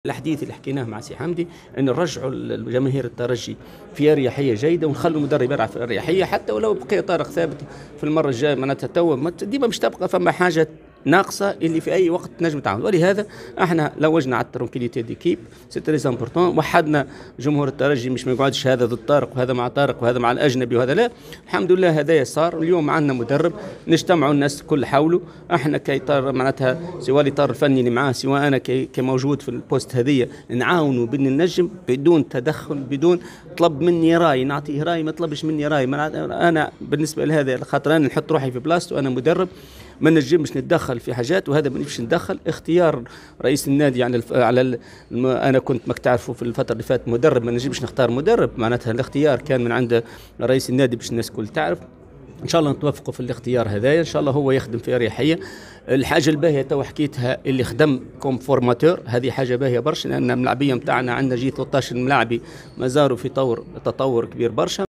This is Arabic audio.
الحديث اللي حكيناه مع سي حمدي ان نرجعوا الجماهير الترجي في اريحيه جيده ونخلوا المدرب يلعب في اريحيه، حتى ولو بقي طارق ثابت في المره الجايه معناتها تو ديما مش تبقى فما حاجه ناقصه اللي في اي وقت تنجم تعاون. ولهذا احنا لوجنا على الترونكيليتي ديكيب سي تري امبورطون، وحدنا جمهور الترجي مش ما يقعدش هذا ضد طارق وهذا مع طارق وهذا مع الاجنبي وهذا لا. الحمد لله هذايا صار. اليوم عندنا مدرب نجتمعوا الناس الكل حوله، احنا كي طار معناتها سواء طار الفني اللي معاه سواء انا كموجود في البوست هذيا نعاونوا بان النجم بدون تدخل، بدون طلب مني راي نعطيه راي، ما طلبش مني راي. انا بالنسبه لهذا خاطر انا نحط روحي في بلاصته، انا مدرب ما نجمش نتدخل في حاجات، وهذا ما نجمش نتدخل. اختيار رئيس النادي يعني انا كنت ما تعرفوا في الفتره اللي فاتت مدرب، ما نجمش نختار مدرب، معناتها الاختيار كان من عند رئيس النادي باش الناس كل تعرف. ان شاء الله نتوفقوا في الاختيار هذايا، ان شاء الله هو يخدم في اريحيه. الحاجه الباهيه تو حكيتها اللي خدم كوم فورماتور، هذه حاجه باهيه برشا، لان الملاعبيه نتاعنا عندنا جي 13 ملاعبي ما زالوا في تطور كبير برشا.